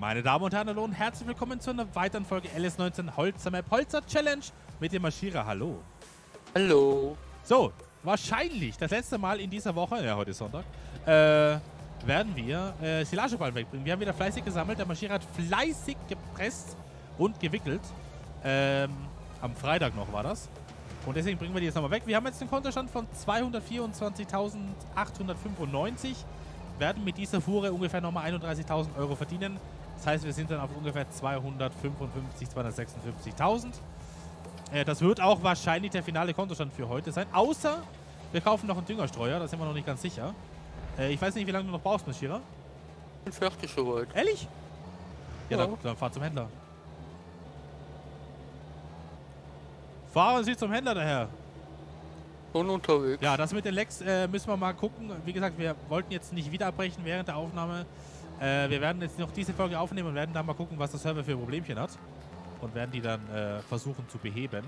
Meine Damen und Herren, hallo und herzlich willkommen zu einer weiteren Folge LS19 Holzer Map Holzer Challenge mit dem Marschierer. Hallo. Hallo. So, wahrscheinlich das letzte Mal in dieser Woche, ja, heute ist Sonntag, werden wir Silageballen wegbringen. Wir haben wieder fleißig gesammelt. Der Marschierer hat fleißig gepresst und gewickelt. Am Freitag noch war das. Und deswegen bringen wir die jetzt nochmal weg. Wir haben jetzt einen Kontostand von 224.895. Werden mit dieser Fuhre ungefähr nochmal 31.000 Euro verdienen. Das heißt, wir sind dann auf ungefähr 256.000. Das wird auch wahrscheinlich der finale Kontostand für heute sein. Außer wir kaufen noch einen Düngerstreuer. Da sind wir noch nicht ganz sicher. Ich weiß nicht, wie lange du noch brauchst, Marschierer. Bin fertig soweit. Ehrlich? Ja, Ja. dann fahr zum Händler. Fahren Sie zum Händler daher. Schon unterwegs. Ja, das mit den Lecks müssen wir mal gucken. Wie gesagt, wir wollten jetzt nicht wieder abbrechen während der Aufnahme. Wir werden jetzt noch diese Folge aufnehmen und werden dann mal gucken, was der Server für Problemchen hat. Und werden die dann versuchen zu beheben.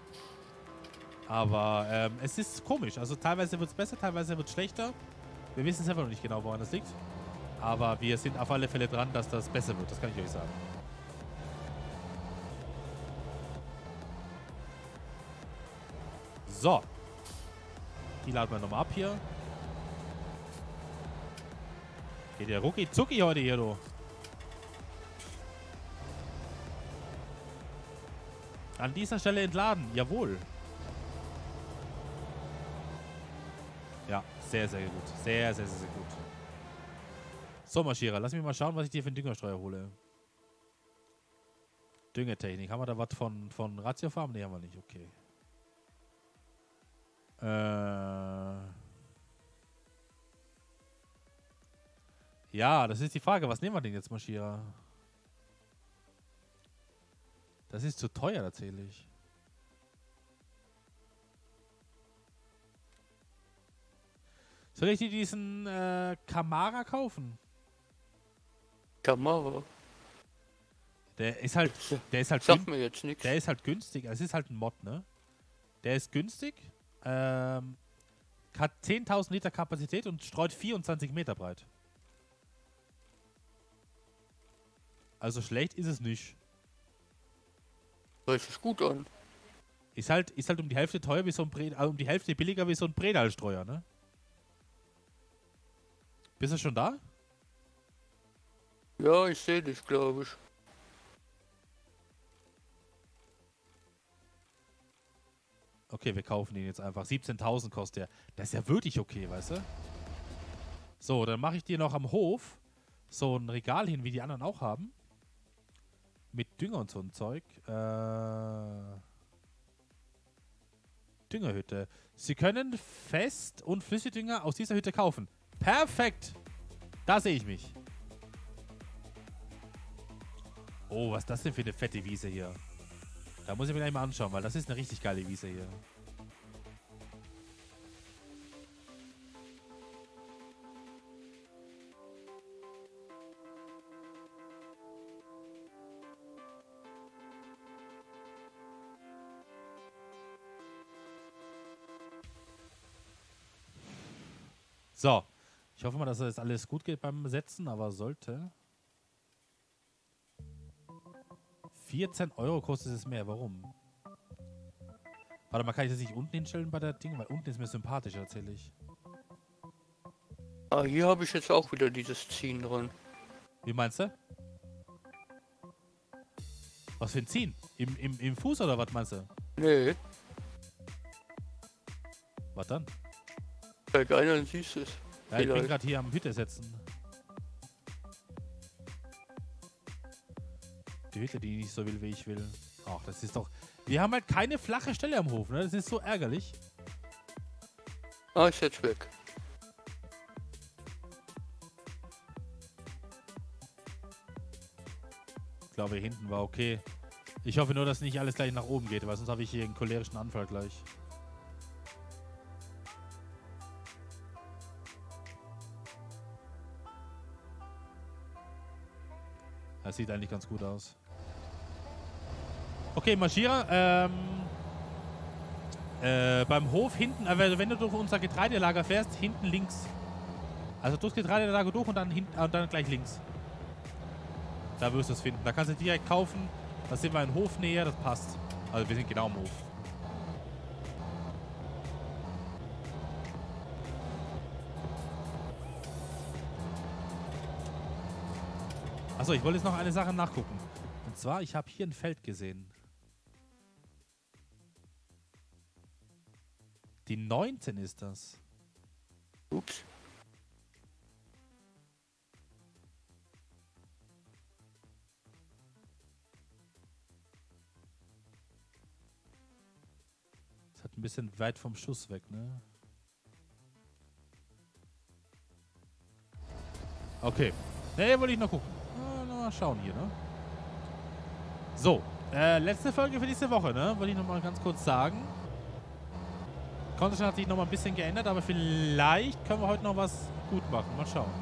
Aber es ist komisch. Also teilweise wird es besser, teilweise wird es schlechter. Wir wissen selber noch nicht genau, woran das liegt. Aber wir sind auf alle Fälle dran, dass das besser wird. Das kann ich euch sagen. So. Die laden wir nochmal ab hier. Geht der rucki zucki heute hier, du. An dieser Stelle entladen. Jawohl. Ja, sehr, sehr gut. Sehr, sehr, sehr, sehr gut. So, Marschierer, lass mich mal schauen, was ich dir für einen Düngerstreuer hole. Düngetechnik. Haben wir da was von Ratio Farm? Ne, haben wir nicht. Okay. Ja, das ist die Frage. Was nehmen wir denn jetzt, Marschierer? Das ist zu teuer tatsächlich. Soll ich dir diesen Camara kaufen? Kamera. Der ist halt Sagt mir jetzt nichts. der ist halt günstig. Es ist halt ein Mod, ne? Der ist günstig. Hat 10.000 Liter Kapazität und streut 24 Meter breit. Also schlecht ist es nicht. Hört sich gut an. Ist halt um die Hälfte teuer wie so ein um die Hälfte billiger wie so ein Bredal-Streuer, ne? Bist du schon da? Ja, ich sehe dich, glaube ich. Okay, wir kaufen ihn jetzt einfach. 17.000 kostet der. Das ist ja wirklich okay, weißt du? So, dann mache ich dir noch am Hof so ein Regal hin, wie die anderen auch haben. Mit Dünger und so ein Zeug. Düngerhütte. Sie können Fest- und Flüssigdünger aus dieser Hütte kaufen. Perfekt! Da sehe ich mich. Oh, was ist das denn für eine fette Wiese hier? Da muss ich mir gleich mal anschauen, weil das ist eine richtig geile Wiese hier. So. Ich hoffe mal, dass das alles gut geht beim Setzen, aber sollte. 14 Euro kostet es mehr. Warum? Warte mal, kann ich das nicht unten hinstellen bei der Ding? Weil unten ist mir sympathischer, tatsächlich. Ah, hier habe ich jetzt auch wieder dieses Ziehen drin. Wie meinst du? Was für ein Ziehen? Im Fuß oder was meinst du? Nee, Was dann? zeig einer, dann siehst du es. Ja, ich bin Vielleicht. gerade hier am Hütte setzen. Die Hütte, die nicht so will, wie ich will. Ach, das ist doch... Wir haben halt keine flache Stelle am Hof, ne? Das ist so ärgerlich. Ah, ist jetzt weg. Ich glaube, hier hinten war okay. Ich hoffe nur, dass nicht alles gleich nach oben geht, weil sonst habe ich hier einen cholerischen Anfall gleich. Das sieht eigentlich ganz gut aus. Okay, Marschierer. Beim Hof hinten, wenn du durch unser Getreidelager fährst, hinten links. Also durchs Getreidelager durch und dann, und dann gleich links. Da wirst du es finden. Da kannst du direkt kaufen. Da sind wir in Hofnähe, das passt. Also wir sind genau im Hof. Achso, ich wollte jetzt noch eine Sache nachgucken. Und zwar, ich habe hier ein Feld gesehen. Die 19 ist das. Ups. Das hat ein bisschen weit vom Schuss weg, ne? Okay. Ne, wollte ich noch gucken. Mal schauen hier, ne? So. Letzte Folge für diese Woche, ne? Wollte ich noch mal ganz kurz sagen. Content hat sich noch mal ein bisschen geändert, aber vielleicht können wir heute noch was gut machen. Mal schauen.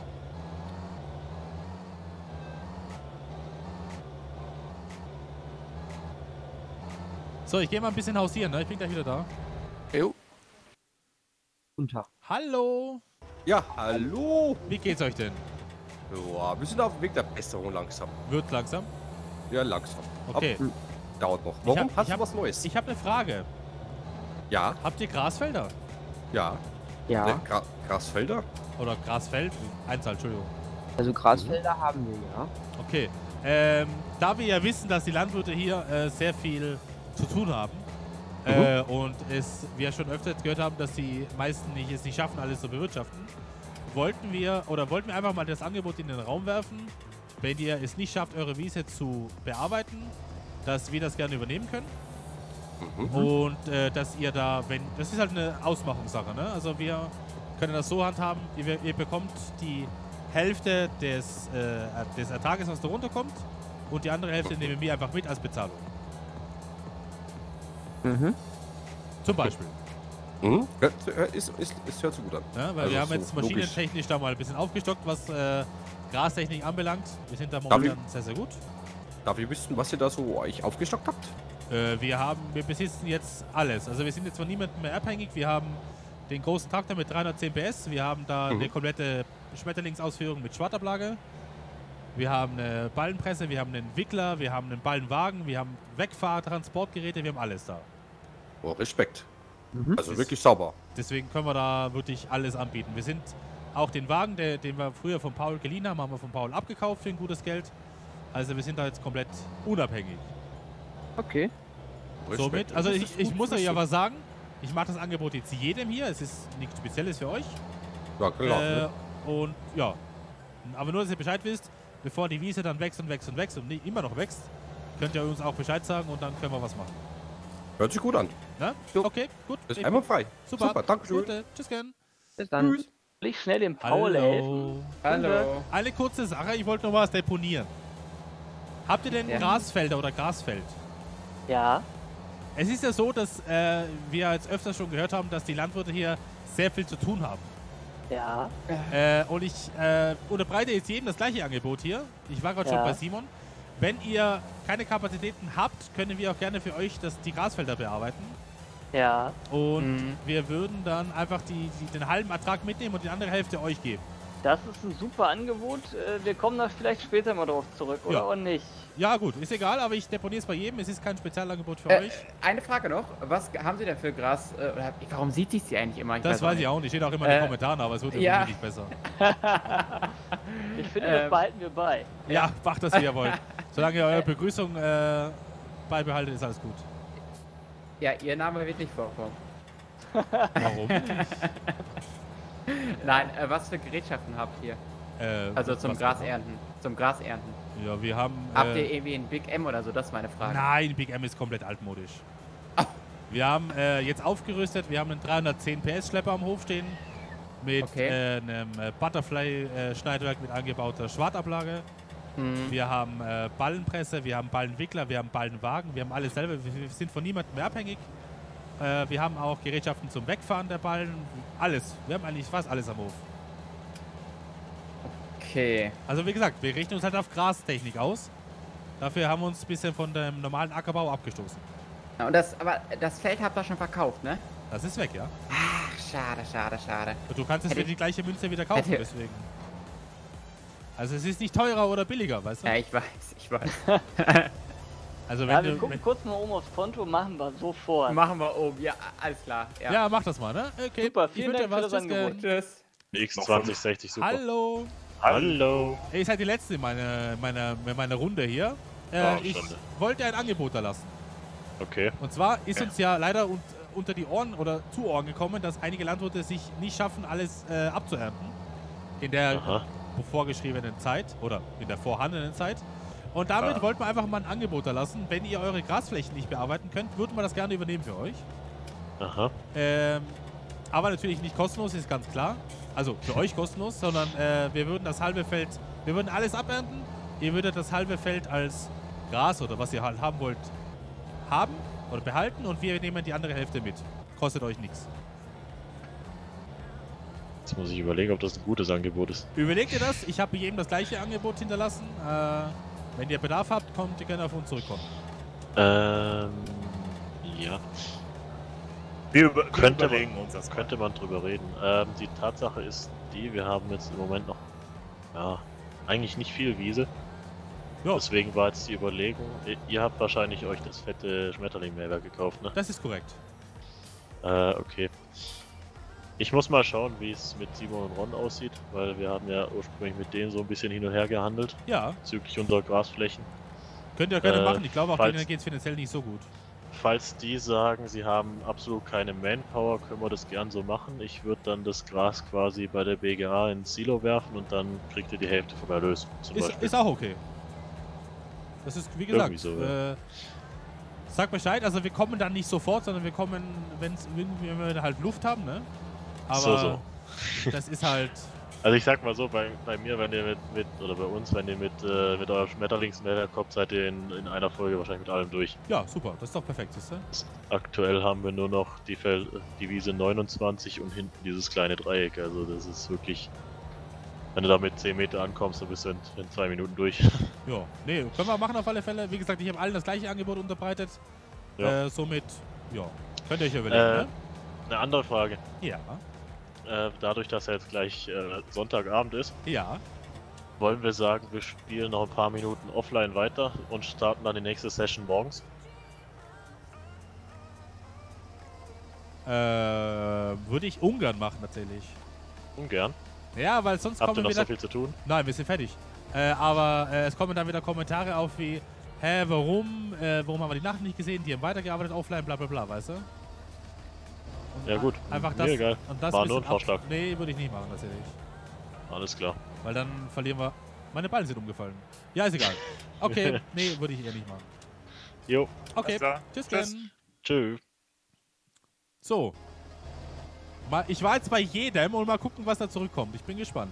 So, ich gehe mal ein bisschen hausieren, ne? Ich bin gleich wieder da. Jo. Guten Tag. Hallo! Ja, hallo. Wie geht's euch denn? Ja, wir sind auf dem Weg der Besserung langsam. Wird langsam? Ja, langsam. Okay. Dauert noch. Warum? Hast ich du was Neues? Ich habe eine Frage. Ja, Habt ihr Grasfelder? ja. Ja, Ne, Grasfelder? Oder Grasfeld? Einzahl, Entschuldigung. also Grasfelder haben wir, ja. Okay. Da wir ja wissen, dass die Landwirte hier sehr viel zu tun haben und wir schon öfter gehört haben, dass die meisten es nicht schaffen, alles zu bewirtschaften, wollten wir einfach mal das Angebot in den Raum werfen, wenn ihr es nicht schafft, eure Wiese zu bearbeiten, dass wir das gerne übernehmen können. Und dass ihr da, das ist halt eine Ausmachungssache, ne? Also wir können das so handhaben, ihr bekommt die Hälfte des Ertrages, was da runterkommt, und die andere Hälfte nehmen wir einfach mit als Bezahlung. Zum Beispiel. Mhm. Es hört sich gut an. Ja, weil Also wir haben so jetzt logisch. maschinentechnisch da mal ein bisschen aufgestockt, was Grastechnik anbelangt. Wir sind da momentan sehr, sehr gut. Darf ich wissen, was ihr da so euch aufgestockt habt? Wir besitzen jetzt alles. Also wir sind jetzt von niemandem mehr abhängig. Wir haben den großen Traktor mit 310 PS. Wir haben da eine komplette Schmetterlingsausführung mit Schwartablage. Wir haben eine Ballenpresse, wir haben einen Wickler, wir haben einen Ballenwagen, wir haben Wegfahrtransportgeräte, wir haben alles da. Oh, Respekt. Also wirklich sauber. Deswegen können wir da wirklich alles anbieten. Wir sind auch den Wagen, den wir früher von Paul geliehen haben wir von Paul abgekauft für ein gutes Geld. Also wir sind da jetzt komplett unabhängig. Okay. Respekt. Somit, also Das ist ich gut muss zu euch wissen. aber sagen, ich mache das Angebot jetzt jedem hier. Es ist nichts Spezielles für euch. Ja, klar. Ne? Und ja, aber nur, dass ihr Bescheid wisst, bevor die Wiese dann wächst und immer noch wächst, könnt ihr uns auch Bescheid sagen und dann können wir was machen. Hört sich gut an. Ne? Jo. Okay, gut. Ist einmal frei. Super, danke schön. Gute. Tschüss, gern. Bis dann. Tschüss. Will ich schnell dem Paul helfen? Hallo. Eine kurze Sache, ich wollte noch was deponieren. Habt ihr denn Ja. Grasfelder oder Grasfeld? Ja. Es ist ja so, dass wir jetzt öfter schon gehört haben, dass die Landwirte hier sehr viel zu tun haben. Ja. Und ich unterbreite jetzt jedem das gleiche Angebot hier. Ich war gerade Ja. schon bei Simon. Wenn ihr keine Kapazitäten habt, können wir auch gerne für euch die Grasfelder bearbeiten. Ja. Und wir würden dann einfach den halben Ertrag mitnehmen und die andere Hälfte euch geben. Das ist ein super Angebot. Wir kommen da vielleicht später mal drauf zurück, oder? Ja. Oder nicht? Ja gut, ist egal, aber ich deponiere es bei jedem. Es ist kein Spezialangebot für euch. Eine Frage noch. Was haben Sie denn für Gras? Oder warum sieht sich sie eigentlich immer? Das weiß ich auch nicht. Steht auch immer in den Kommentaren, aber es wird ja. nicht besser. Ich finde, das behalten wir bei. Ja, macht das, wie ihr wollt. Solange ihr eure Begrüßung beibehaltet, ist alles gut. Ja, Ihr Name wird nicht vorkommen. Warum? Nein, was für Gerätschaften habt ihr? Also zum was Grasernten. Zum Grasernten. genau? Ja, wir haben... Habt ihr irgendwie ein Big M oder so? Das ist meine Frage. Nein, Big M ist komplett altmodisch. Wir haben jetzt aufgerüstet, wir haben einen 310 PS Schlepper am Hof stehen mit einem Butterfly-Schneidwerk mit angebauter Schwartablage. Wir haben Ballenpresse, wir haben Ballenwickler, wir haben Ballenwagen, wir haben alles selber, wir sind von niemandem mehr abhängig. Wir haben auch Gerätschaften zum Wegfahren der Ballen, alles. Wir haben eigentlich fast alles am Hof. Okay. Also wie gesagt, wir richten uns halt auf Grastechnik aus. Dafür haben wir uns ein bisschen von dem normalen Ackerbau abgestoßen. Und aber das Feld habt ihr schon verkauft, ne? Das ist weg, ja. Ach, schade. Und du kannst es Hätte für die gleiche Münze wieder kaufen, hätte- deswegen. Also es ist nicht teurer oder billiger, weißt du? Ja, ich weiß, ich weiß. Also Ja, wenn wir du... gucken kurz mal oben aufs Konto, machen wir sofort. Machen wir oben. Ja, alles klar. Ja. Ja, mach das mal, ne? Okay. Super, ich vielen wünsche Dank dir für das was. Tschüss, Angebot. Tschüss. X2060, super. Hallo. Hallo. Ihr seid die Letzte in meiner Runde hier. Ich Schande. wollte ein Angebot erlassen. Okay. Und zwar ist uns ja leider unter die Ohren oder zu Ohren gekommen, dass einige Landwirte sich nicht schaffen, alles abzuernten. In der Aha. vorgeschriebenen Zeit oder in der vorhandenen Zeit. Und damit wollten wir einfach mal ein Angebot erlassen. Wenn ihr eure Grasflächen nicht bearbeiten könnt, würden wir das gerne übernehmen für euch. Aha. Aber natürlich nicht kostenlos, ist ganz klar. Also für euch kostenlos, sondern wir würden das halbe Feld, wir würden alles abernten. Ihr würdet das halbe Feld als Gras oder was ihr halt haben wollt, haben oder behalten und wir nehmen die andere Hälfte mit. Kostet euch nichts. Jetzt muss ich überlegen, ob das ein gutes Angebot ist. Überlegt ihr das? Ich habe jedem das gleiche Angebot hinterlassen. Wenn ihr Bedarf habt, kommt ihr gerne auf uns zurückkommen. Ja. Könnte man drüber reden. Die Tatsache ist die, wir haben jetzt im Moment noch, ja, eigentlich nicht viel Wiese. Ja. Deswegen war jetzt die Überlegung, ihr habt wahrscheinlich euch das fette Schmetterling-Mehrwerk gekauft, ne? Das ist korrekt. Okay. Ich muss mal schauen, wie es mit Simon und Ron aussieht, weil wir haben ja ursprünglich mit denen so ein bisschen hin und her gehandelt, Ja, bezüglich unserer Grasflächen. könnt ihr gerne machen. Ich glaube auch, falls- denen geht es finanziell nicht so gut. Falls die sagen, sie haben absolut keine Manpower, können wir das gern so machen. Ich würde dann das Gras quasi bei der BGA ins Silo werfen und dann kriegt ihr die Hälfte vom Erlös. Zum Beispiel. Ist auch okay. Das ist, wie gesagt, Irgendwie so, ja. Sag Bescheid, also wir kommen dann nicht sofort, sondern wir kommen, wenn wir halt Luft haben, ne? Aber das ist halt, Also ich sag mal so, bei mir, wenn ihr oder bei uns, wenn ihr mit eurem Schmetterlingsmehrwerk kommt, seid ihr in einer Folge wahrscheinlich mit allem durch. ja, super, das ist doch perfekt, siehst du? Aktuell haben wir nur noch die Wiese 29 und hinten dieses kleine Dreieck. Also das ist wirklich, wenn du da mit 10 Meter ankommst, dann bist du in 2 Minuten durch. Ja, nee, können wir machen auf alle Fälle. Wie gesagt, ich habe allen das gleiche Angebot unterbreitet. Ja. Somit, ja, könnt ihr euch überlegen, Eine andere Frage. ne? Ja, Dadurch, dass ja jetzt gleich Sonntagabend ist, ja. wollen wir sagen, wir spielen noch ein paar Minuten offline weiter und starten dann die nächste Session morgens. Würde ich ungern machen, tatsächlich. Ungern. Ja, weil sonst Habt ihr kommen noch wieder... so viel zu tun? Nein, wir sind fertig. Aber es kommen dann wieder Kommentare auf wie, hä, warum? Warum haben wir die Nacht nicht gesehen? Die haben weitergearbeitet offline, bla bla bla, weißt du? Und Ja gut, Einfach mir das. egal. Und das War bisschen nur ein Vorschlag. Nee, würde ich nicht machen, tatsächlich. Alles klar. Weil dann verlieren wir... Meine Ballen sind umgefallen. Ja, ist egal. Okay, nee, würde ich eher nicht machen. Jo, Okay, klar. tschüss. Tschüss. Dann. tschüss. So. Ich war jetzt bei jedem und mal gucken, was da zurückkommt. Ich bin gespannt.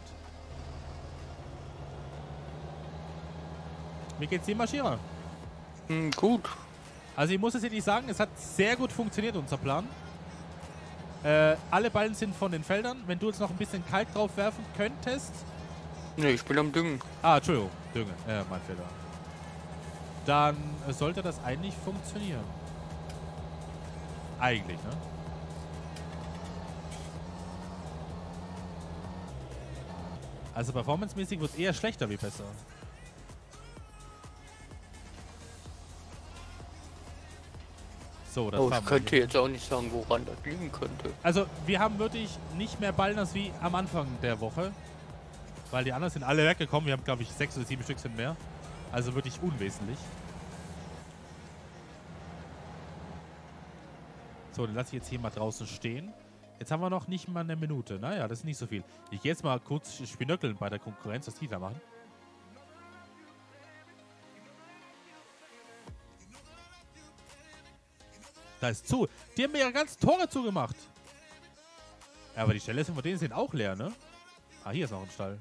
Wie geht's dir, Marschierer? Gut. Also ich muss es wirklich sagen, es hat sehr gut funktioniert, unser Plan. Alle Ballen sind von den Feldern. Wenn du jetzt noch ein bisschen Kalk drauf werfen könntest... Nee, ich bin am Düngen. Ah, Entschuldigung. Dünge. Mein Fehler. Dann sollte das eigentlich funktionieren. Eigentlich, ne? Also performancemäßig wird es eher schlechter wie besser. So, das Oh, haben ich wir könnte hier. jetzt auch nicht sagen, woran das liegen könnte. Also, wir haben wirklich nicht mehr Ballen als wie am Anfang der Woche. Weil die anderen sind alle weggekommen. Wir haben, glaube ich, 6 oder 7 Stück sind mehr. Also wirklich unwesentlich. So, dann lasse ich jetzt hier mal draußen stehen. Jetzt haben wir noch nicht mal eine Minute. Naja, das ist nicht so viel. Ich gehe jetzt mal kurz spinöckeln bei der Konkurrenz, was die da machen. Da ist zu. Die haben mir ihre ganzen Tore zugemacht. Ja, aber die Ställe von denen sind auch leer, ne? Ah, hier ist noch ein Stall.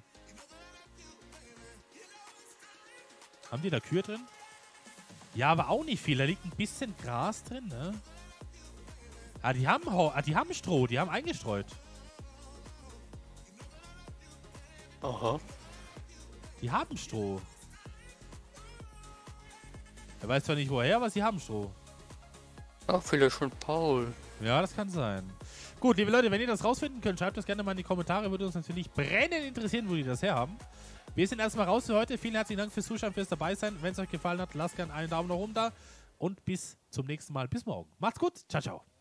Haben die da Kühe drin? Ja, aber auch nicht viel. Da liegt ein bisschen Gras drin, ne? Ah, die haben Stroh. Die haben eingestreut. Aha. Die haben Stroh. Er weiß zwar nicht woher, aber sie haben Stroh. Ach, vielleicht schon Paul. Ja, das kann sein. Gut, liebe Leute, wenn ihr das rausfinden könnt, schreibt das gerne mal in die Kommentare. Würde uns natürlich brennend interessieren, wo die das herhaben. Wir sind erstmal raus für heute. Vielen herzlichen Dank fürs Zuschauen, fürs dabei sein. Wenn es euch gefallen hat, lasst gerne einen Daumen nach oben da. Und bis zum nächsten Mal. Bis morgen. Macht's gut. Ciao, ciao.